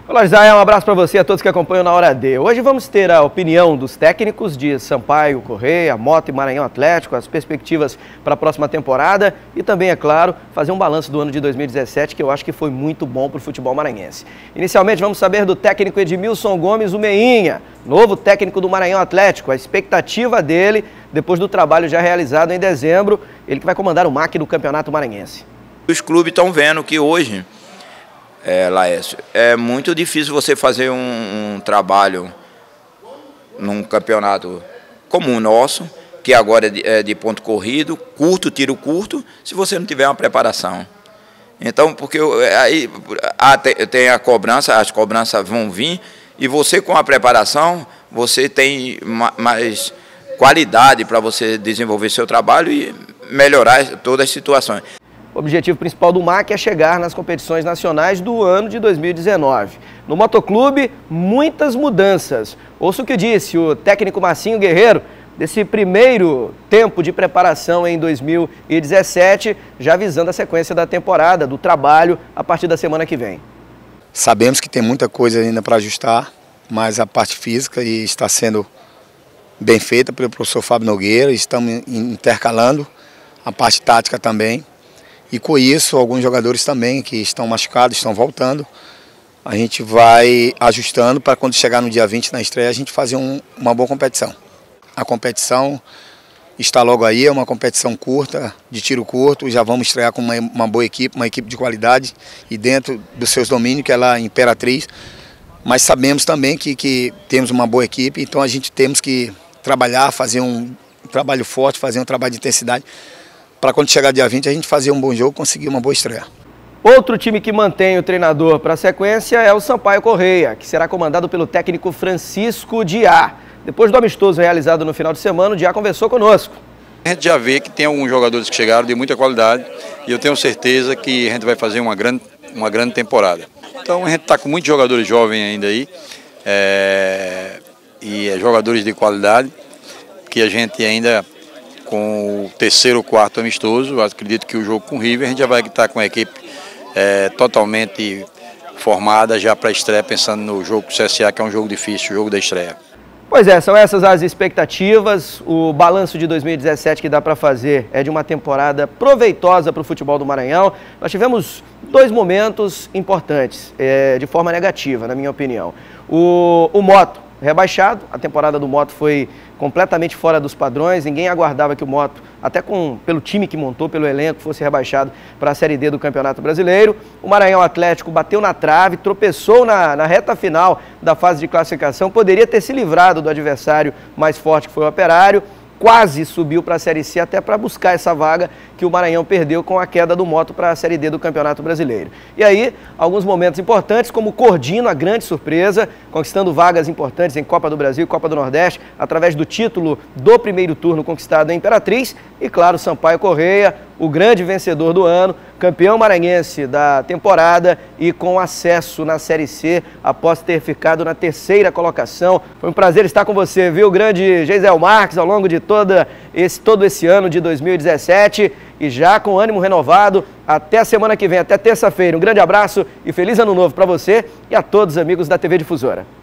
Olá, Isaia, um abraço para você e a todos que acompanham na Hora D. Hoje vamos ter a opinião dos técnicos de Sampaio Corrêa, Mota e Maranhão Atlético, as perspectivas para a próxima temporada e também, é claro, fazer um balanço do ano de 2017, que eu acho que foi muito bom para o futebol maranhense. Inicialmente, vamos saber do técnico Edmilson Gomes, o Meinha, novo técnico do Maranhão Atlético. A expectativa dele, depois do trabalho já realizado em dezembro, ele que vai comandar o MAC do Campeonato Maranhense. Os clubes estão vendo que hoje, Laércio, é muito difícil você fazer um trabalho num campeonato como o nosso, que agora é de ponto corrido, curto, tiro curto, se você não tiver uma preparação. Então, porque aí tem a cobrança, as cobranças vão vir, e você com a preparação, você tem mais qualidade para você desenvolver seu trabalho e melhorar todas as situações. O objetivo principal do MAC é chegar nas competições nacionais do ano de 2019. No Motoclube, muitas mudanças. Ouça o que disse o técnico Marcinho Guerreiro desse primeiro tempo de preparação em 2017, já visando a sequência da temporada, do trabalho, a partir da semana que vem. Sabemos que tem muita coisa ainda para ajustar, mas a parte física está sendo bem feita pelo professor Fábio Nogueira, estamos intercalando a parte tática também. E com isso, alguns jogadores também que estão machucados, estão voltando. A gente vai ajustando para quando chegar no dia 20 na estreia, a gente fazer uma boa competição. A competição está logo aí, é uma competição curta, de tiro curto. Já vamos estrear com uma boa equipe, uma equipe de qualidade e dentro dos seus domínios, que é lá Imperatriz. Mas sabemos também que temos uma boa equipe, então a gente temos que trabalhar, fazer um trabalho forte, fazer um trabalho de intensidade, para quando chegar dia 20 a gente fazer um bom jogo e conseguir uma boa estreia. Outro time que mantém o treinador para a sequência é o Sampaio Corrêa, que será comandado pelo técnico Francisco Diá. Depois do amistoso realizado no final de semana, o Diá conversou conosco. A gente já vê que tem alguns jogadores que chegaram de muita qualidade e eu tenho certeza que a gente vai fazer uma grande temporada. Então a gente está com muitos jogadores jovens ainda aí, jogadores de qualidade, que a gente ainda, com o terceiro ou quarto amistoso, acredito que o jogo com o River, a gente já vai estar com a equipe totalmente formada já para a estreia, pensando no jogo com o CSA, que é um jogo difícil, o jogo da estreia. Pois é, são essas as expectativas. O balanço de 2017 que dá para fazer é de uma temporada proveitosa para o futebol do Maranhão. Nós tivemos dois momentos importantes, de forma negativa, na minha opinião. O Moto rebaixado, a temporada do Moto foi completamente fora dos padrões, ninguém aguardava que o Moto, até pelo time que montou, pelo elenco, fosse rebaixado para a Série D do Campeonato Brasileiro. O Maranhão Atlético bateu na trave, tropeçou na reta final da fase de classificação, poderia ter se livrado do adversário mais forte, que foi o Operário, quase subiu para a Série C até para buscar essa vaga que o Maranhão perdeu com a queda do Moto para a Série D do Campeonato Brasileiro. E aí, alguns momentos importantes, como o Cordino, a grande surpresa, conquistando vagas importantes em Copa do Brasil e Copa do Nordeste, através do título do primeiro turno conquistado em Imperatriz, e claro, Sampaio Corrêa, o grande vencedor do ano, campeão maranhense da temporada e com acesso na Série C após ter ficado na terceira colocação. Foi um prazer estar com você, viu, grande Geisel Marques, ao longo de todo esse ano de 2017 e já com ânimo renovado. Até a semana que vem, até terça-feira. Um grande abraço e feliz ano novo para você e a todos os amigos da TV Difusora.